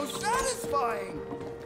so satisfying!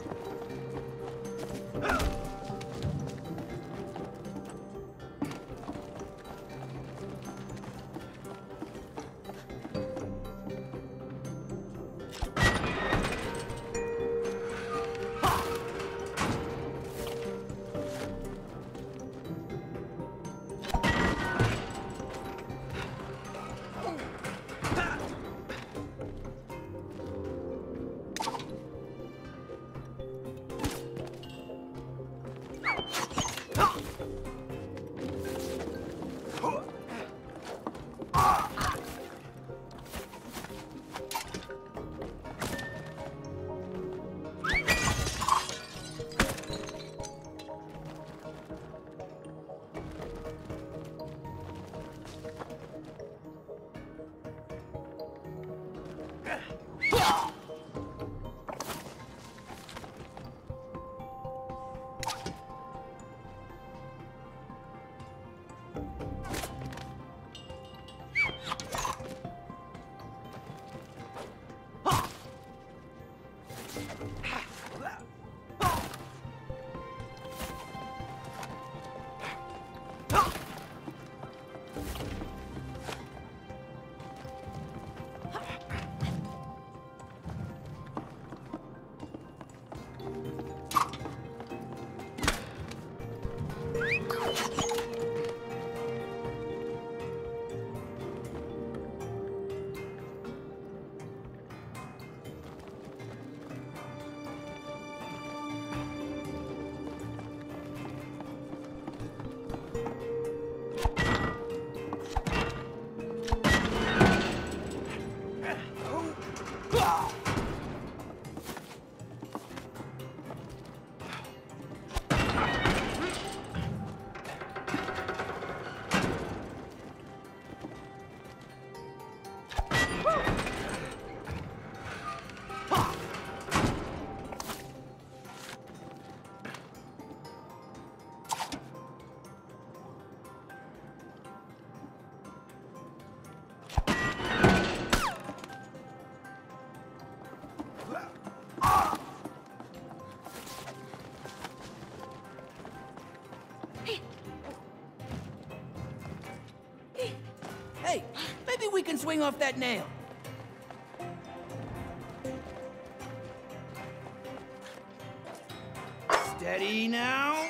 Hey, maybe we can swing off that nail. Steady now.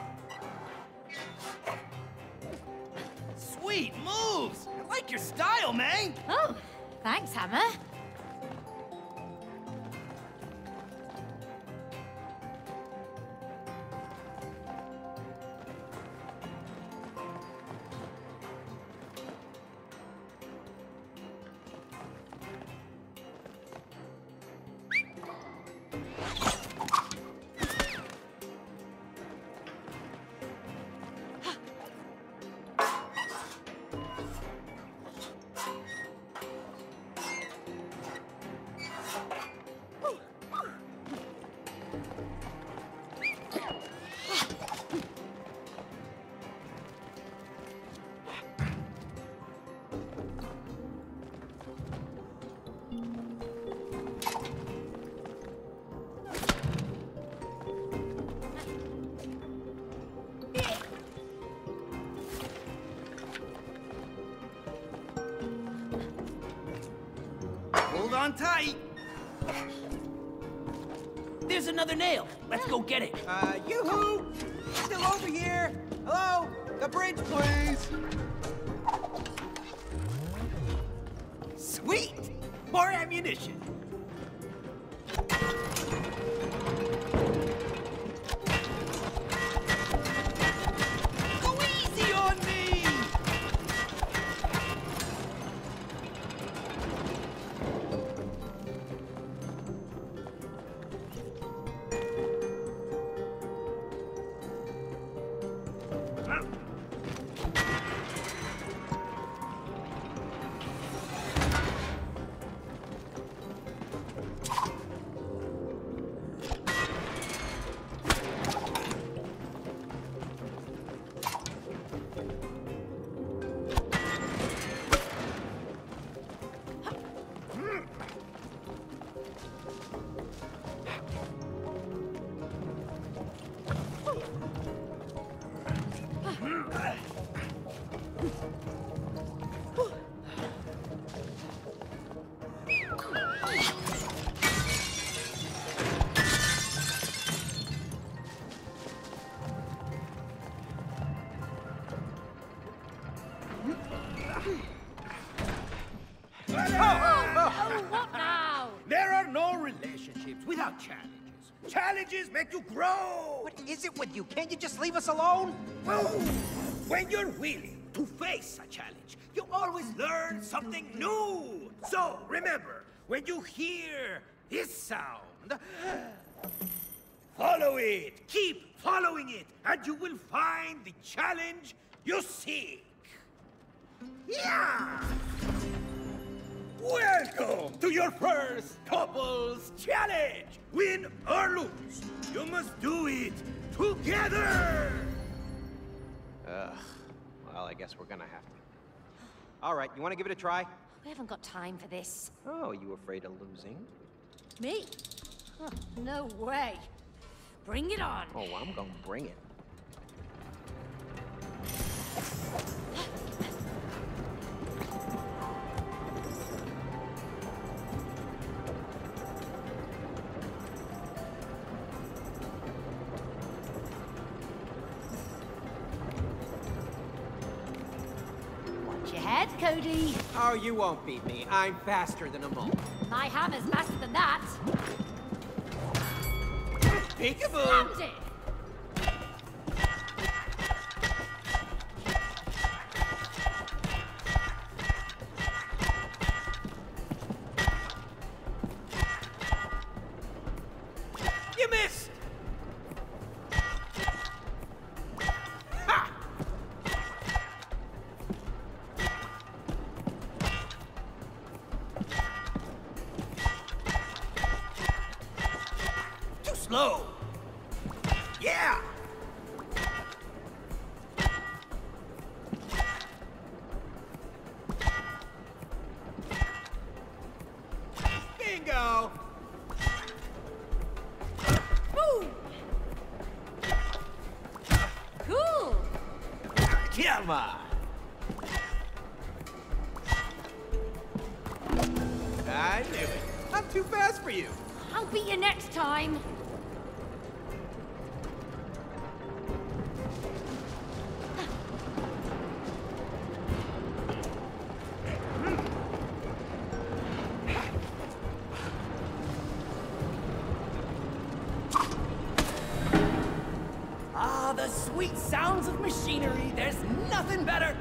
Sweet moves! I like your style, man! Oh, thanks, Hammer. Hold on tight. There's another nail. Let's go get it. Yoo-hoo! Still over here! Hello? The bridge, please! Sweet! More ammunition! Go easy on me! are no relationships without challenges. Challenges make you grow. What is it with you? Can't you just leave us alone? Well, when you're willing to face a challenge, you always learn something new. So remember, when you hear this sound, follow it. Keep following it, and you will find the challenge you seek. Yeah! Welcome to your first couples challenge! Win or lose, you must do it together! Ugh. Well, I guess we're gonna have to. All right, you want to give it a try? We haven't got time for this. Oh, you afraid of losing? Me? Huh, no way. Bring it on. Oh, I'm gonna bring it. Watch your head, Cody. Oh, you won't beat me. I'm faster than a mole. My hammer's faster than that. Peekaboo! Slammed it. You missed! Ha! Too slow! Yeah! Bingo! Boom. Cool. Come on! I knew it. I'm too fast for you. I'll beat you next time. Ah, the sweet sounds of machinery. There's nothing better.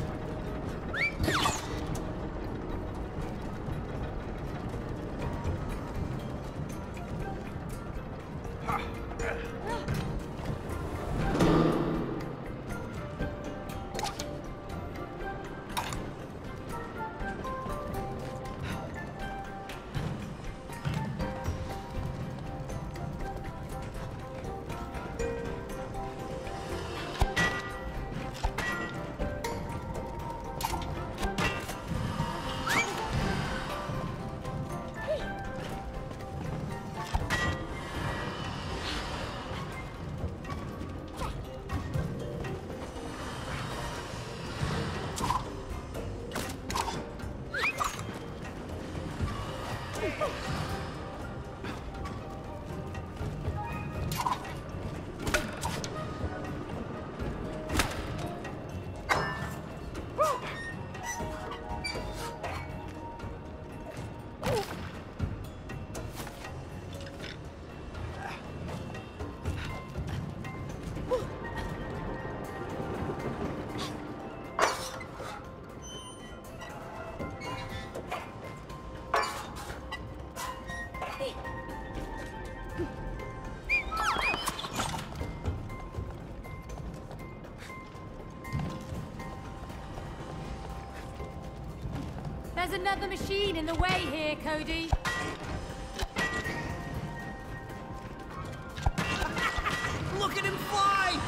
There's another machine in the way here, Cody. Look at him fly!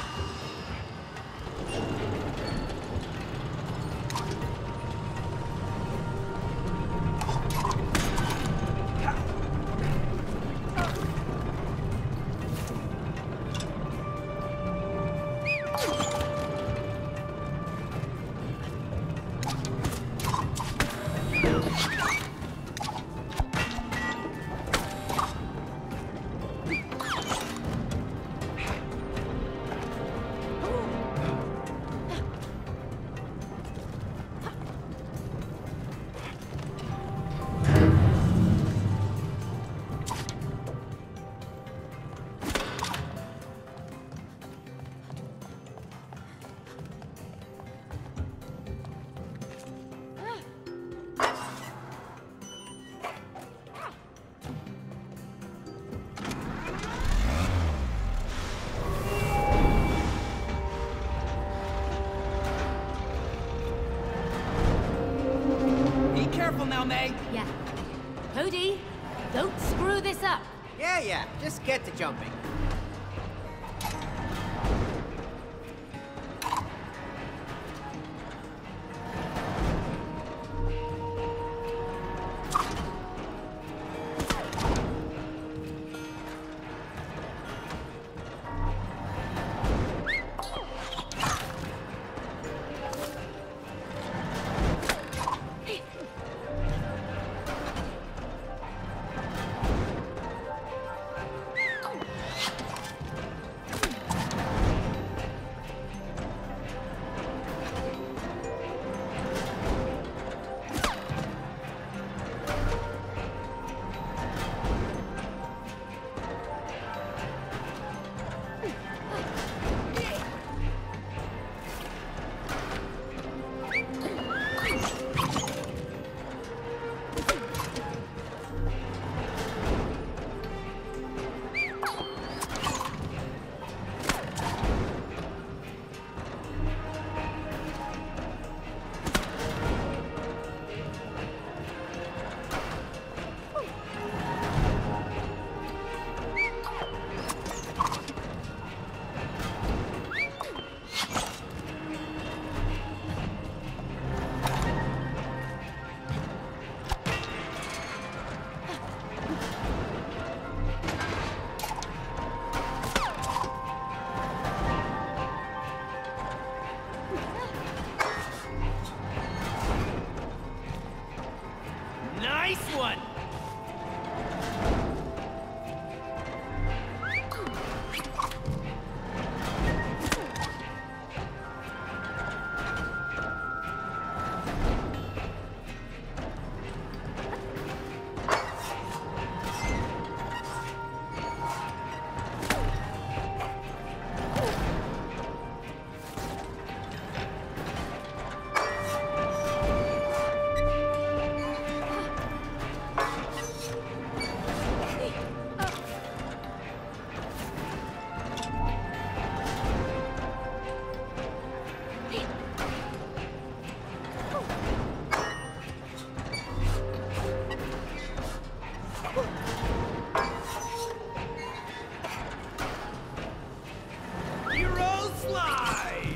now, May. Yeah. Cody, don't screw this up. Yeah, just get to jumping. Nice one! Hero slide!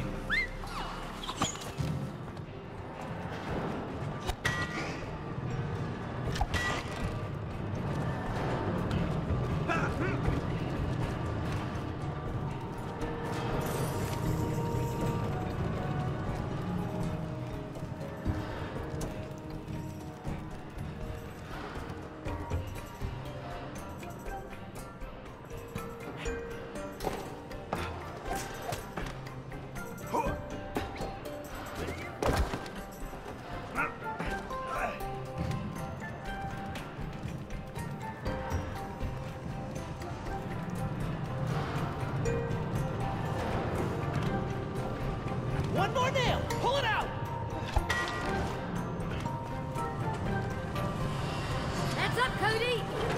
One more nail! Pull it out! Heads up, Cody!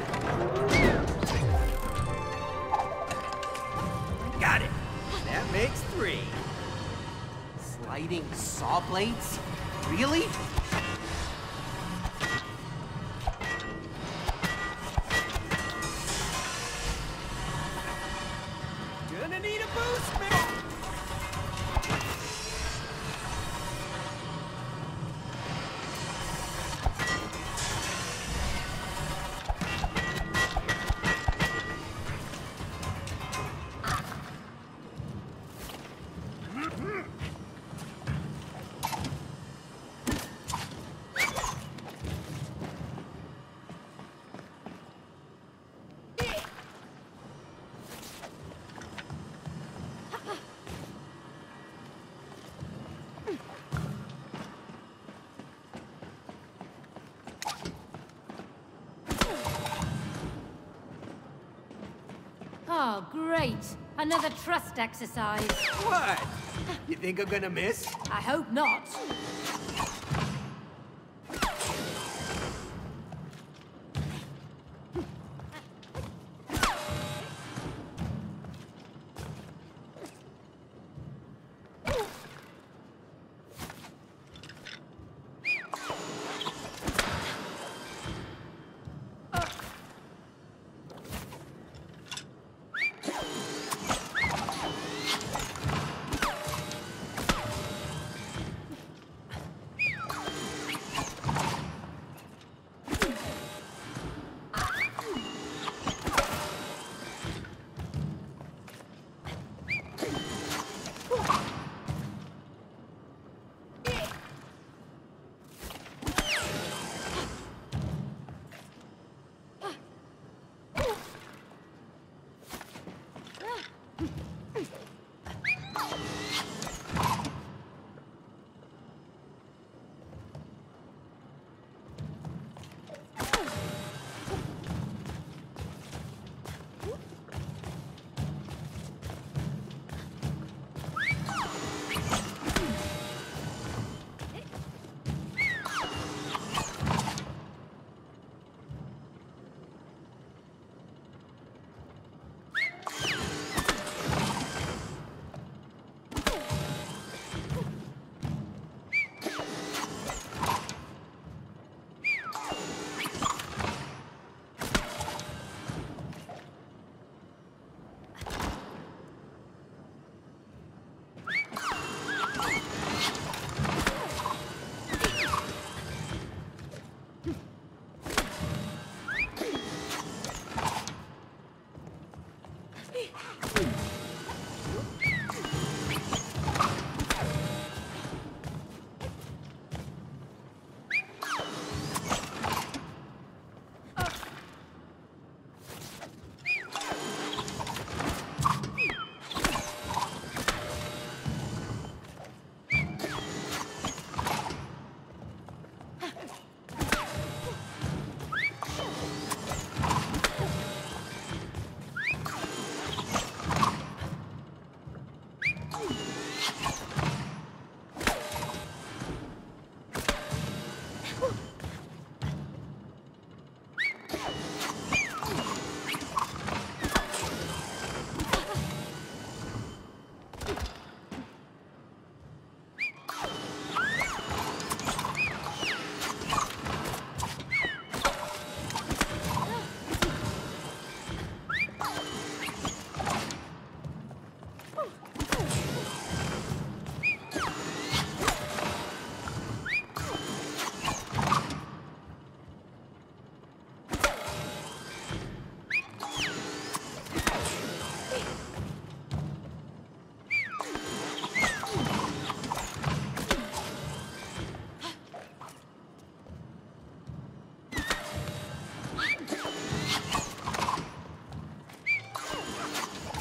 Got it. That makes 3. Sliding saw blades? Really? Gonna need a boost, man! Oh, great. Another trust exercise. What? You think I'm gonna miss? I hope not.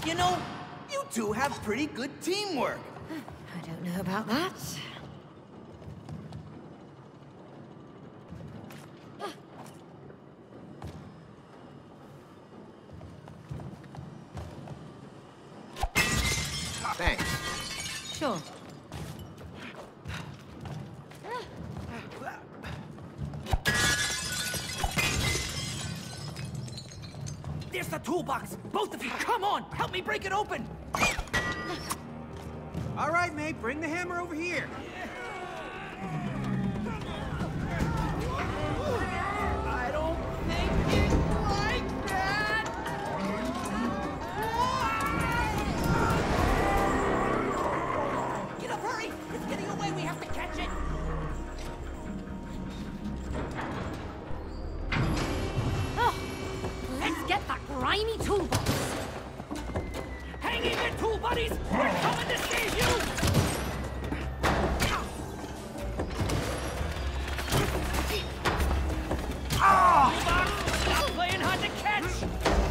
You know, you two have pretty good teamwork. I don't know about that. Thanks. Sure. There's the toolbox! Both of you, come on! Help me break it open! All right, mate, bring the hammer over here. I don't think it's like that! Get up, hurry! It's getting away, we have to catch it! Oh, let's get that grimy toolbox. Hang in there, tool buddies! We're coming to save you! Stop playing hard to catch!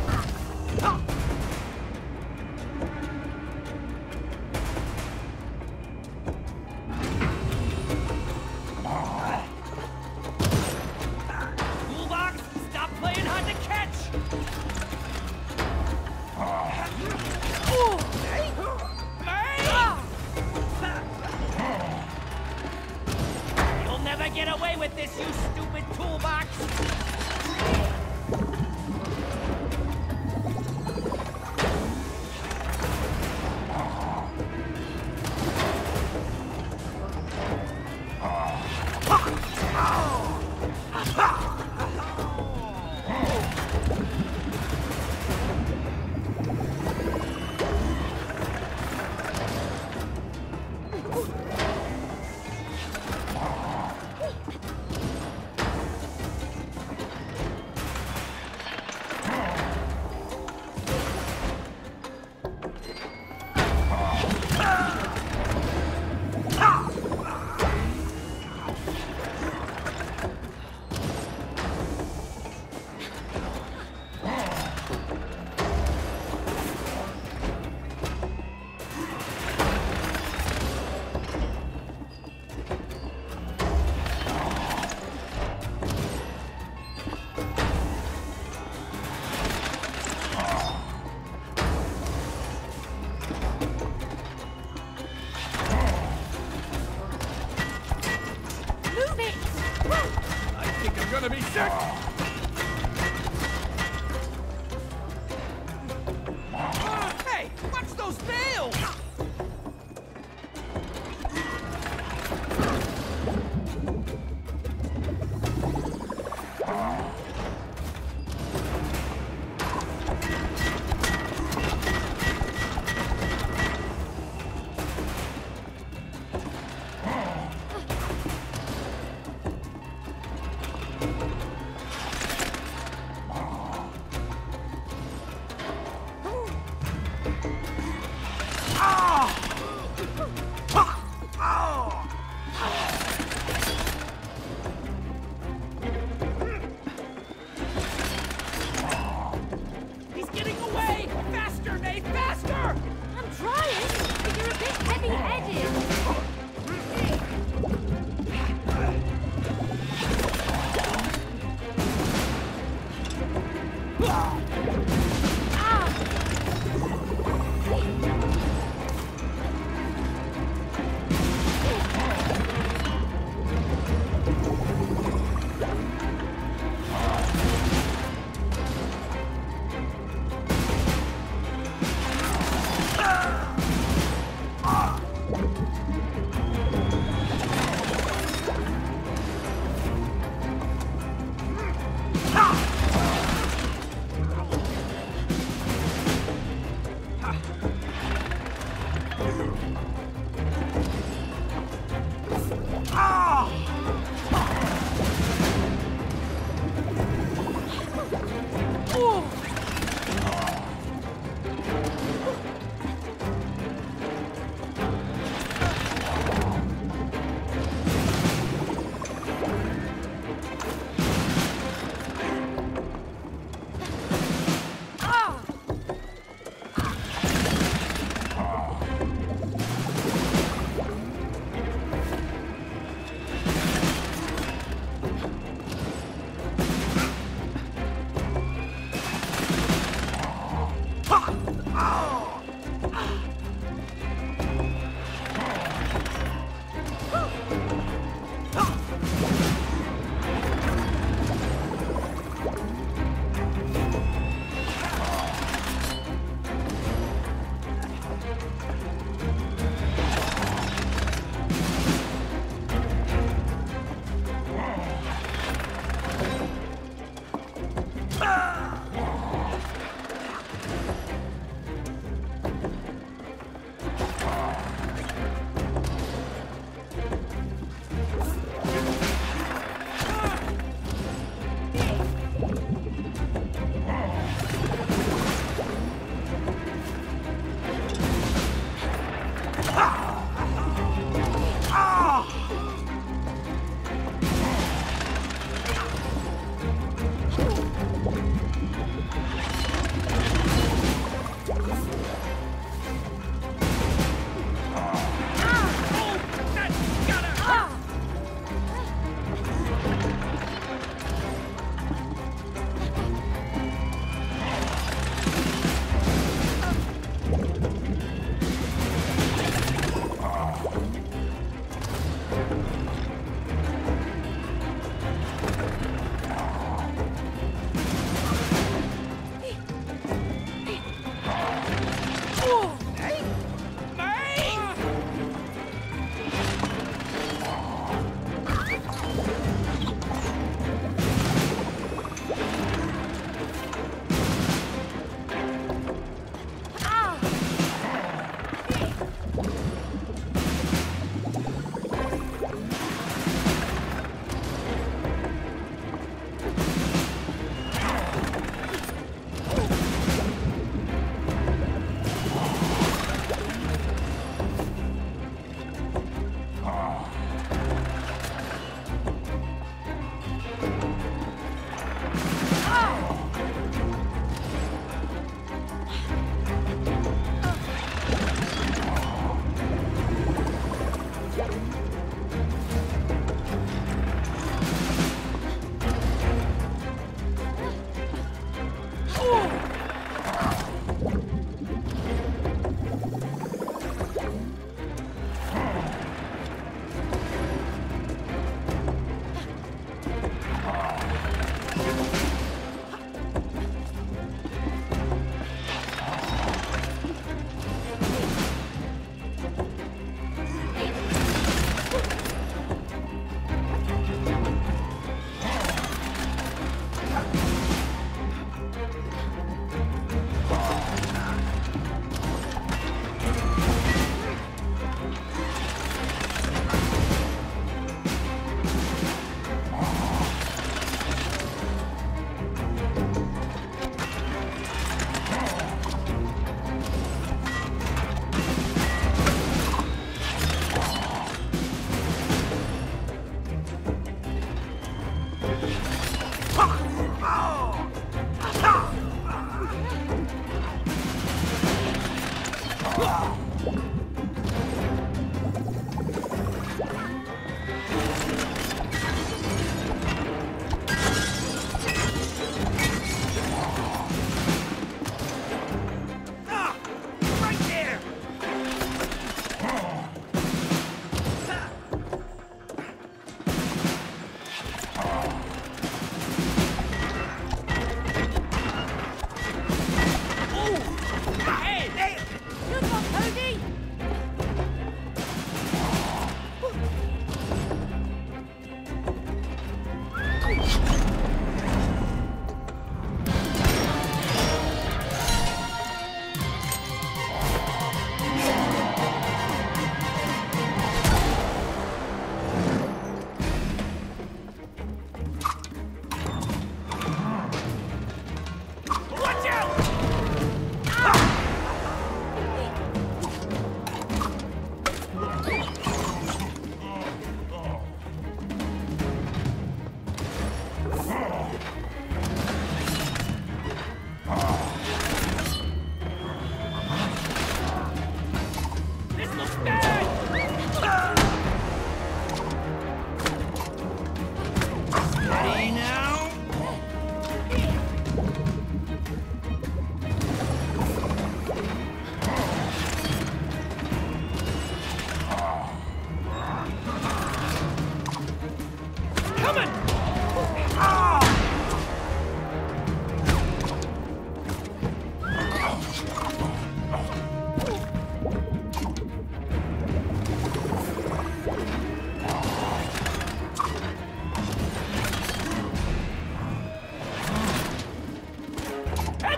Toolbox, stop playing hard to catch! Hey! You'll never get away with this, you stupid toolbox! Move it! I think I'm gonna be sick! Hey, watch those nails! He's getting away! Faster, Nate, faster! I'm trying, but you're a bit heavy-headed.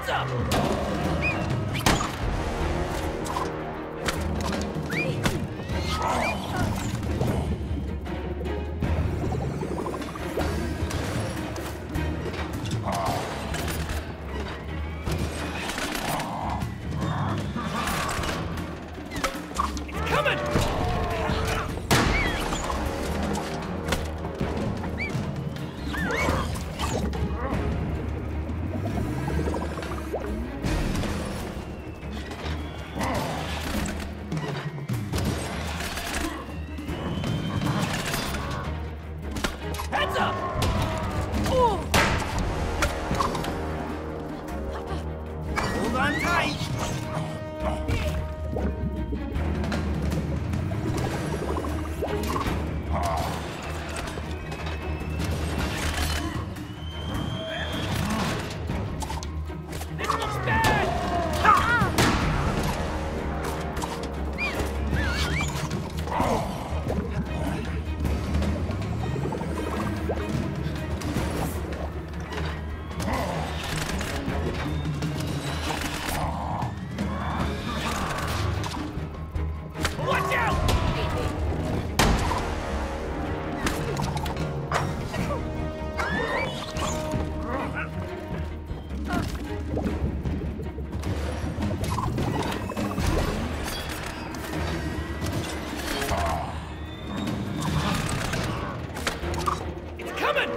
Heads up! It's coming! Heads up! Ooh. Hold on tight. This looks bad! Watch out! It's coming!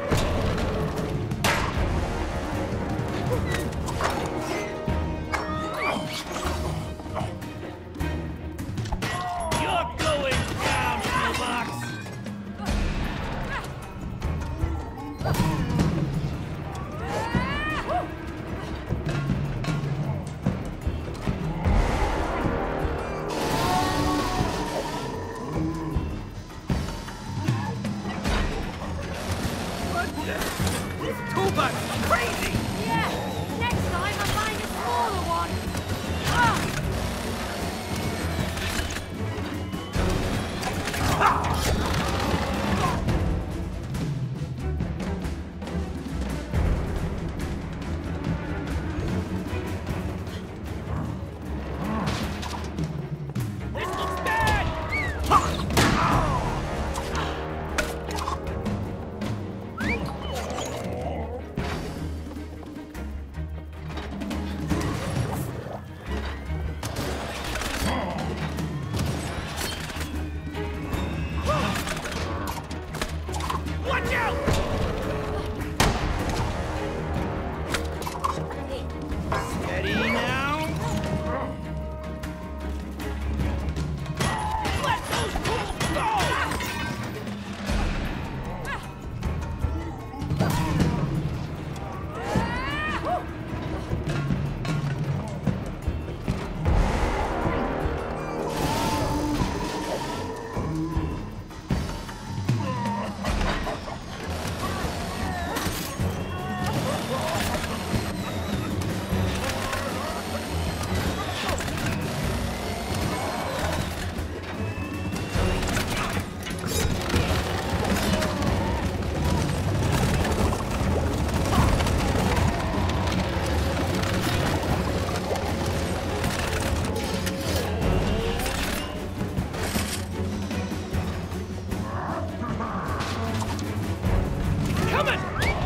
You're going down, toolbox! This toolbox is crazy! Yeah, next time I'll find a smaller one. Ah! This looks bad! Watch out! Steady now. Let those tools go! Coming!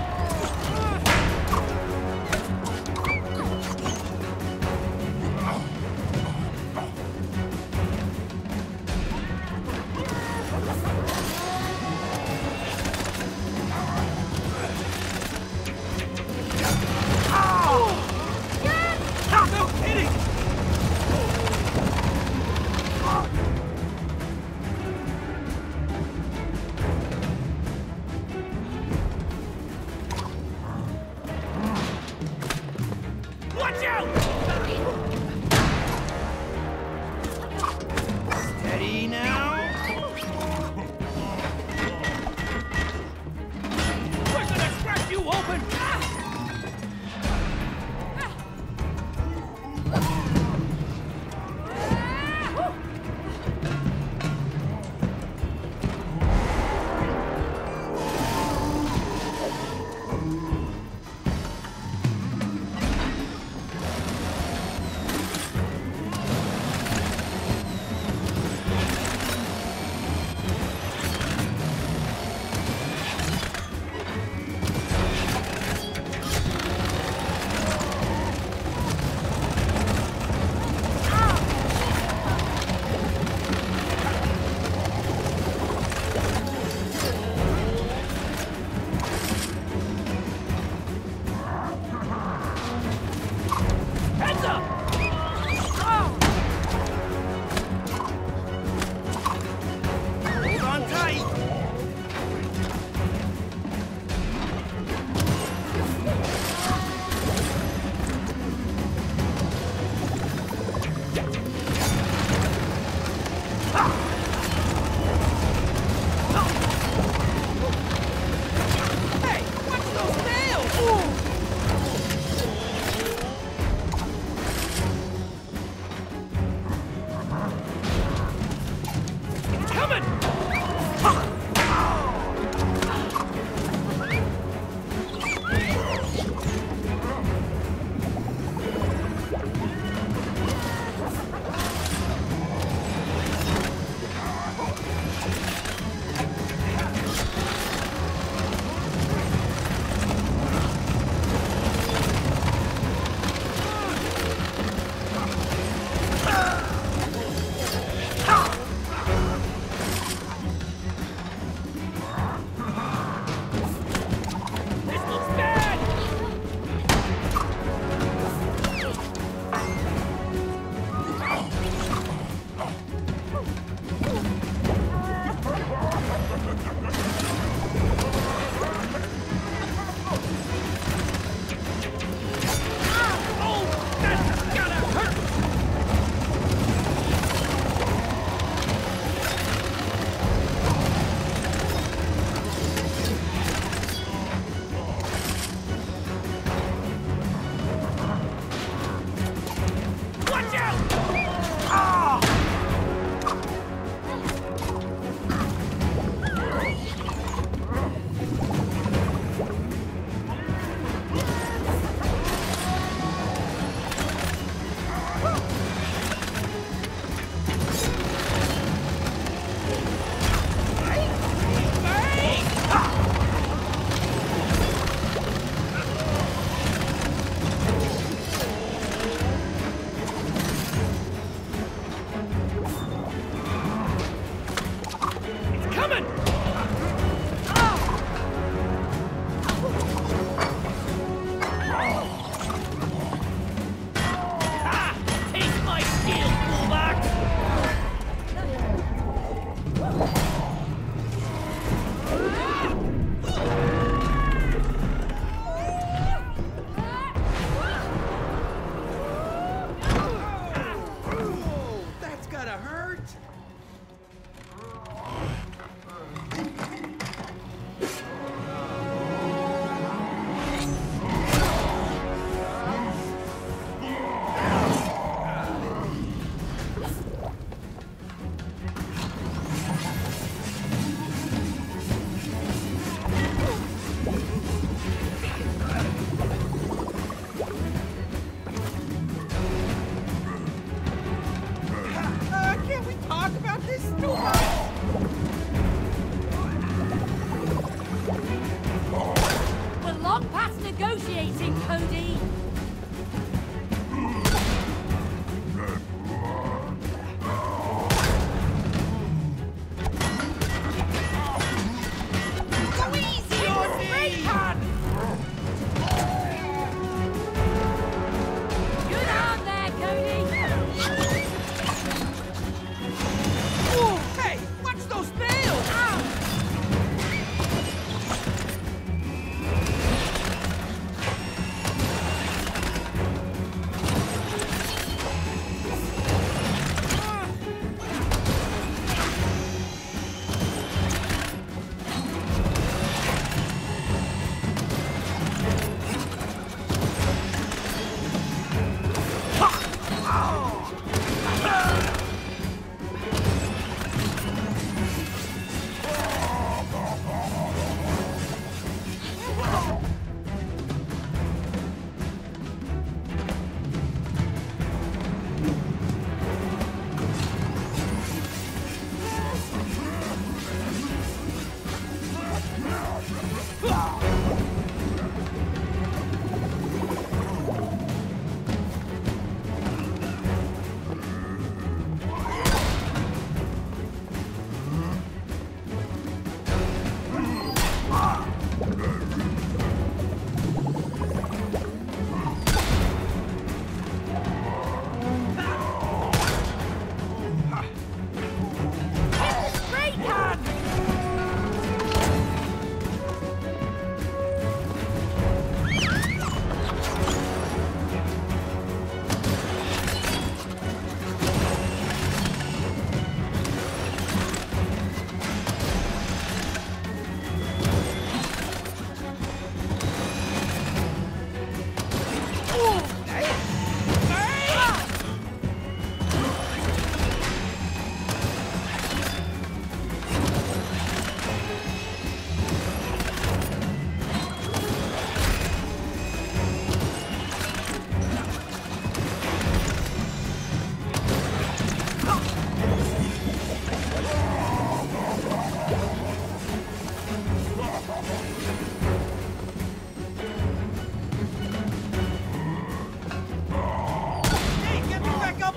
No kidding! Watch out! Steady now. We're gonna crack you open!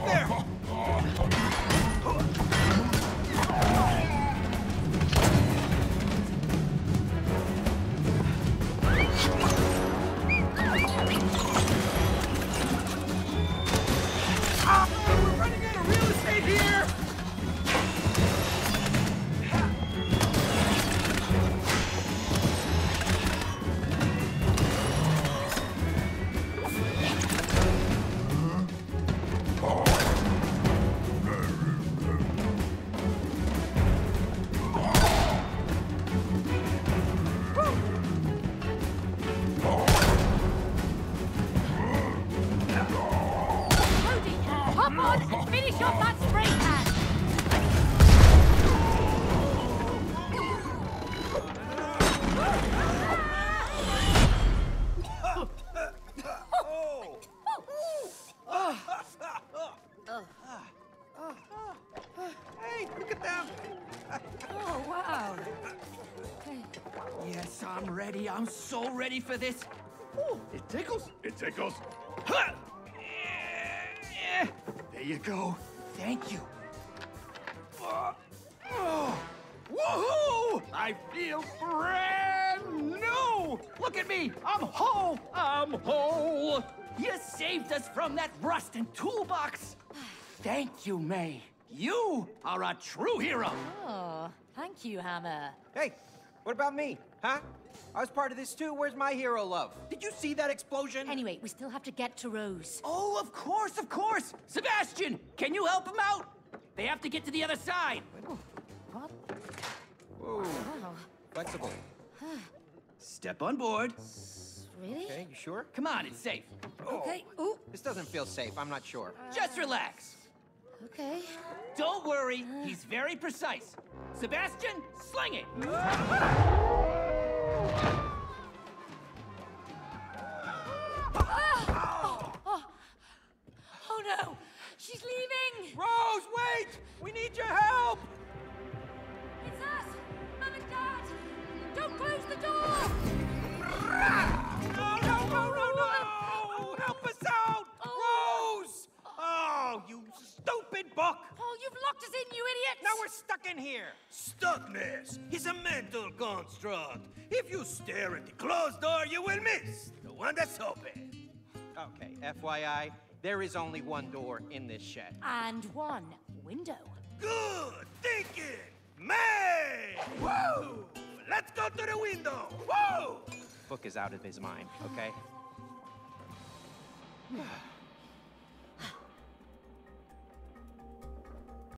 there! We're running out of real estate here! Cody, hop on and finish off that spray can! Hey, look at them! Oh, wow. Yes, I'm ready. I'm so ready for this. Ooh, it tickles. It tickles. Huh. There you go. Thank you. Oh, woohoo! I feel brand new! Look at me! I'm whole! I'm whole! You saved us from that rust and toolbox! Thank you, May. You are a true hero! Oh, thank you, Hammer. Hey, what about me? Huh? I was part of this too. Where's my hero love? Did you see that explosion? Anyway, we still have to get to Rose. Oh, of course, of course! Sebastian, can you help him out? They have to get to the other side. What? Whoa. Wow. Flexible. Step on board. Really? Okay, you sure? Come on, it's safe. Okay. Ooh. This doesn't feel safe. I'm not sure. Just relax. Okay. Don't worry, he's very precise. Sebastian, sling it! Oh no! She's leaving! Rose, wait! We need your help! It's us! Mum and Dad! Don't close the door! No, no, no, no, no! Help us out! Rose! Oh, you stupid book! Oh, you've locked us in, you idiot! Now we're stuck in here! Stuckness is a mental construct. If you stare at the closed door, you will miss the one that's open. Okay, FYI, there is only one door in this shed. And one window. Good thinking, May! Woo! Let's go to the window. Woo! Book is out of his mind, okay?